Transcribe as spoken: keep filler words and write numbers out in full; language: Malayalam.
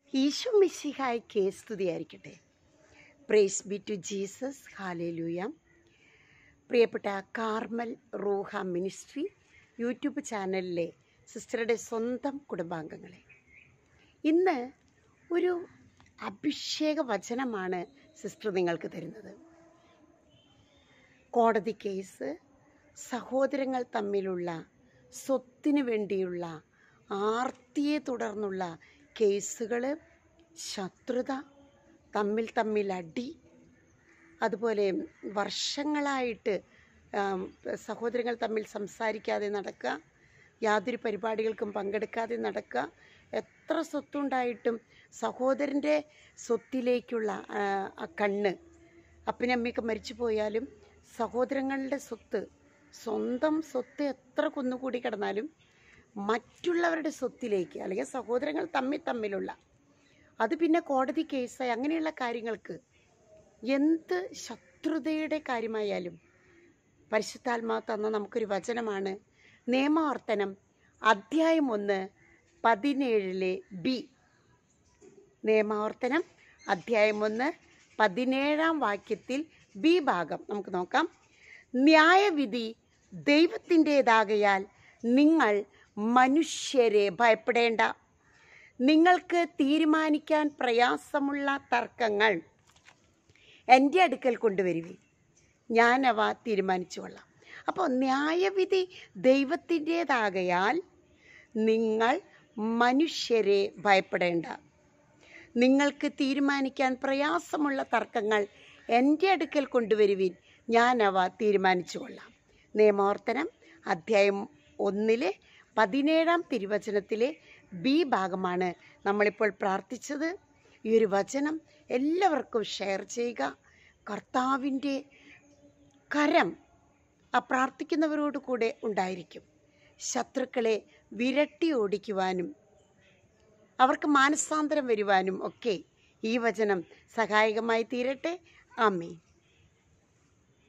ഈശോ മിശിഹായ്ക്ക് സ്തുതിയായിരിക്കട്ടെ. Praise be to Jesus. Hallelujah. പ്രിയപ്പെട്ട കാർമൽ റൂഹ മിനിസ്ട്രി യൂട്യൂബ് ചാനലിലെ സിസ്റ്ററുടെ സ്വന്തം കുടുംബാംഗങ്ങളെ, ഇന്ന് ഒരു അഭിഷേക വചനമാണ് സിസ്റ്റർ നിങ്ങൾക്ക് തരുന്നത്. കോടതി കേസ്, സഹോദരങ്ങൾ തമ്മിലുള്ള സ്വത്തിനു വേണ്ടിയുള്ള ആർത്തിയെ തുടർന്നുള്ള കേസുകൾ, ശത്രുത, തമ്മിൽ തമ്മിൽ അടി, അതുപോലെ വർഷങ്ങളായിട്ട് സഹോദരങ്ങൾ തമ്മിൽ സംസാരിക്കാതെ നടക്കുക, യാതൊരു പരിപാടികൾക്കും പങ്കെടുക്കാതെ നടക്കുക, എത്ര സ്വത്തുണ്ടായിട്ടും സഹോദരൻ്റെ സ്വത്തിലേക്കുള്ള ആ കണ്ണ്, അപ്പനമ്മയൊക്കെ മരിച്ചു പോയാലും സഹോദരങ്ങളുടെ സ്വത്ത്, സ്വന്തം സ്വത്ത് എത്ര കുന്നുകൂടി കിടന്നാലും മറ്റുള്ളവരുടെ സ്വത്തിലേക്ക്, അല്ലെങ്കിൽ സഹോദരങ്ങൾ തമ്മിൽ തമ്മിലുള്ള അത് പിന്നെ കോടതി കേസായി അങ്ങനെയുള്ള കാര്യങ്ങൾക്ക്, എന്ത് ശത്രുതയുടെ കാര്യമായാലും പരിശുദ്ധാത്മാവ് തന്ന നമുക്കൊരു വചനമാണ് നിയമാവർത്തനം അധ്യായം ഒന്ന് പതിനേഴിലെ ബി. നിയമാവർത്തനം അധ്യായം ഒന്ന് പതിനേഴാം വാക്യത്തിൽ ബി ഭാഗം നമുക്ക് നോക്കാം. ന്യായവിധി ദൈവത്തിൻ്റേതാകയാൽ നിങ്ങൾ മനുഷ്യരെ ഭയപ്പെടേണ്ട. നിങ്ങൾക്ക് തീരുമാനിക്കാൻ പ്രയാസമുള്ള തർക്കങ്ങൾ എൻ്റെ അടുക്കൽ കൊണ്ടുവരുവിൻ, ഞാനവ തീരുമാനിച്ചു കൊള്ളാം. അപ്പോൾ ന്യായവിധി ദൈവത്തിൻ്റേതാകയാൽ നിങ്ങൾ മനുഷ്യരെ ഭയപ്പെടേണ്ട. നിങ്ങൾക്ക് തീരുമാനിക്കാൻ പ്രയാസമുള്ള തർക്കങ്ങൾ എൻ്റെ അടുക്കൽ കൊണ്ടുവരുവിൻ, ഞാനവ തീരുമാനിച്ചു കൊള്ളാം. നിയമാവർത്തനം അധ്യായം ഒന്നിലെ പതിനേഴാം തിരുവചനത്തിലെ ബി ഭാഗമാണ് നമ്മളിപ്പോൾ പ്രാർത്ഥിച്ചത്. ഈ ഒരു വചനം എല്ലാവർക്കും ഷെയർ ചെയ്യുക. കർത്താവിൻ്റെ കരം ആ പ്രാർത്ഥിക്കുന്നവരോട് കൂടെ ഉണ്ടായിരിക്കും. ശത്രുക്കളെ വിരട്ടി ഓടിക്കുവാനും അവർക്ക് മാനസാന്തരം വരുവാനും ഒക്കെ ഈ വചനം സഹായകമായി തീരട്ടെ. ആമേൻ.